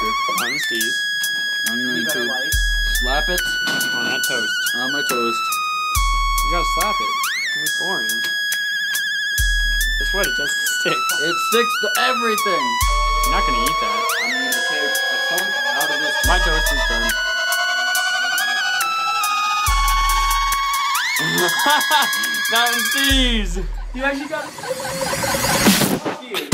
On the steez. I'm going You better to light. slap it On that toast. on my toast. You gotta slap it. It's boring. Guess what? It doesn't stick. It sticks to everything. You're not gonna eat that. I'm going to take a chunk out of this. My toast is done. Mountain Steez! You actually got it. Fuck you.